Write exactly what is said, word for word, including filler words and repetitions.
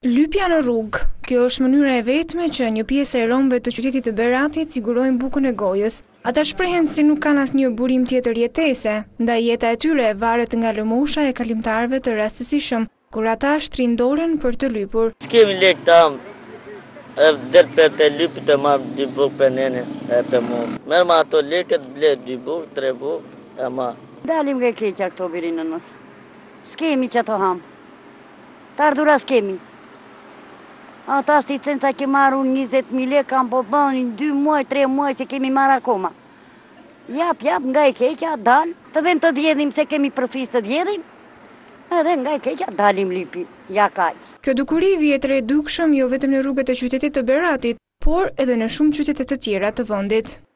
Lypja në rrugë. Kjo është mënyra e vetme që një pjesë e romëve të qytetit të Beratit sigurojnë bukën e gojës. Ata shprehen se nuk kanë asnjë burim tjetër jetese, ndaj jeta e tyre varet nga lëmosha e kalimtarëve të rastësishëm, kur ata shtrin dorën për të lypur. S'kemi lekë tam, e vdet për të lypit të marrë dy bukë për nene e për mu. Merë ma ato lekët, ble dy bukë, tre bukë, e ma. Dalim nga keqa këto birinë nësë. S'kemi që të hamë. Të ardhura s'kemi. Ata shti cënë sa ke marru njëzet mijë lekë, kam po bënë dy muaj, tre muaj që kemi marrë akoma. Jap, jap, nga e keqa, dal, të vend të djedhim se kemi përfis të djedhim, edhe nga e keqa dalim lipi, ja kaq. Kjo dukuri vjet re dukshëm jo vetëm në rrugët e qytetit të Beratit, por edhe në shumë qytete të tjera të vendit.